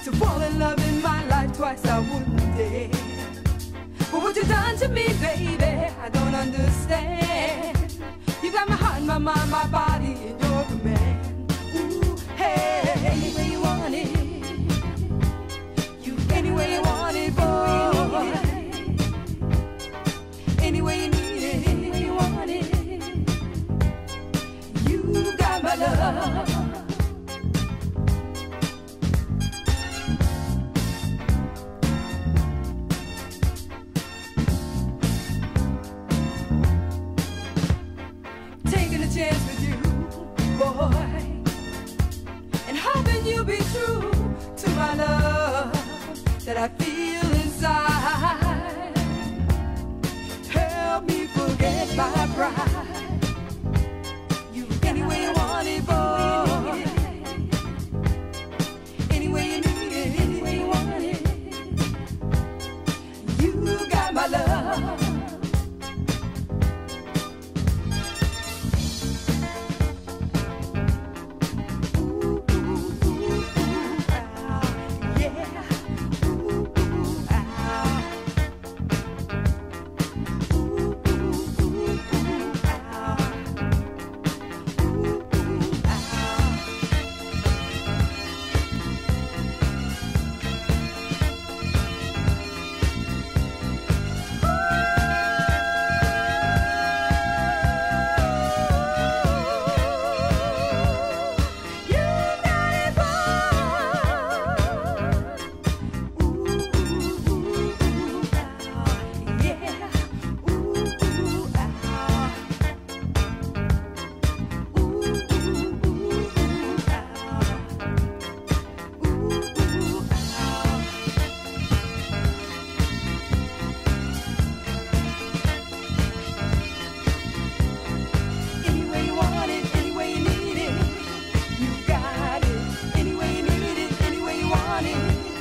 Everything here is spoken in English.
To fall in love in my life twice I wouldn't dare. But what you done to me, baby, I don't understand. You got my heart, my mind, my body in your command. Ooh, hey, any way you want it. You any way you want it, boy. Any way you need it, any way you want it. You got my love. Chance with you, boy, and hoping you'll be true to my love that I feel inside. Help me forget my pride. You any way you want it, boy. Any way you need it, any way you want it. You got my love. Any way you want it.